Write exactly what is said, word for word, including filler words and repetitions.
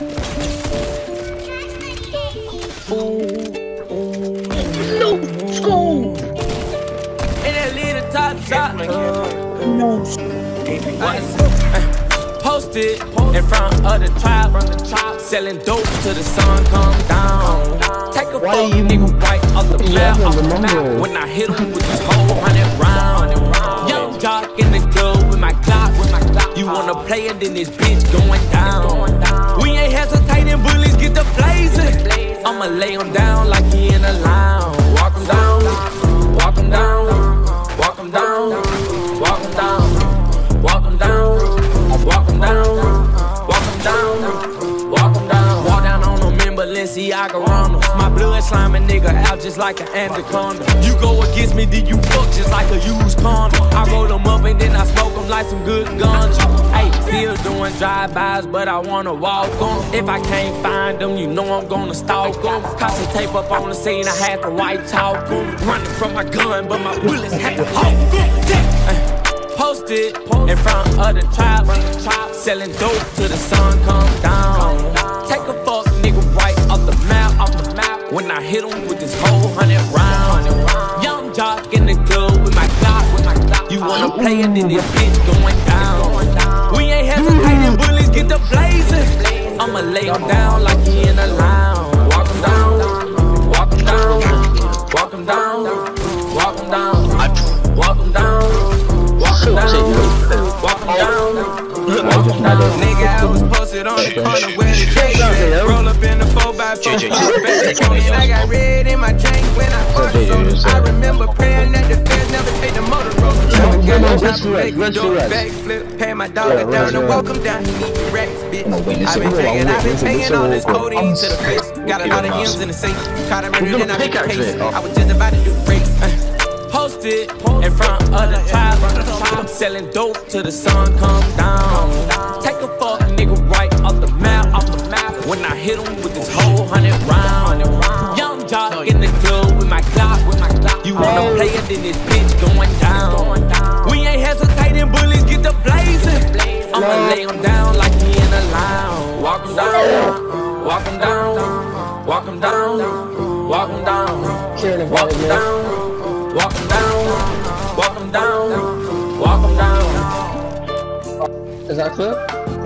Ooh, ooh, no school. And that little top top. No Posted in front of the tribe, selling dope till the sun come down. Take a fuck nigga right off the map, off the map. When I hit him with this whole hundred round. Young jock in the club with my Glock, with my Glock. You wanna play it, then this bitch going down. We ain't hesitating, bullies get the blazing. I'ma lay him down like he in a lounge. Walk him down, walk him down, walk him down, walk him down, walk him down. Walk him down, walk him down, walk him down. Walk down on them in Balenciaga Ronalds. My blood sliming nigga out just like an anaconda. You go against me, then you fuck just like a used condom. I roll them up and then I smoke them like some good guns. Hey, still doing drive-bys, but I wanna walk them. If I can't find them, you know I'm gonna stalk them. Cause the tape up on the scene, I had to white talk them. Running from my gun, but my bullets had to hold them. Posted in front of the tribe, selling dope till the sun come down. Take a fuck nigga right off the map, off the map. When I hit him with this whole hundred round. Young jock in the club with my Glock, with my Glock. You wanna play it, then this bitch going down. We ain't hesitating, bullies get the blazing. I'ma lay him down like he in a lounge. Walk him down, walk him down, walk him down, walk him down, walk him down. Walk him down, walk him down, walk him down. Nigga, I was posted on the corner where the drink at. Roll up in the four by four, and I got red in my drink when I ordered so I remember praying that the feds never take the motor road. Do a backflip, pay my dollar down and walk him down. He need the racks, bitch. I've been drinking, I've been taking all this codeine to the face. Got a lot of M's in the safe. Caught a murder, then I made the case. I was just about to do race. Posted in front of the tribe, selling dope till the sun come down. Take a fuck nigga right off the map, off the map. When I hit him with this whole hundred round. Young jock in the club with my Glock, with my Glock. You wanna play it, then this bitch going down. We ain't hesitating, bullies get the blazing. I'ma lay him down like he in a lounge. Walk him down, walk him down, walk him down, walk him down, walk him down. Walk him down, walk him down, walk him down. Is that clear?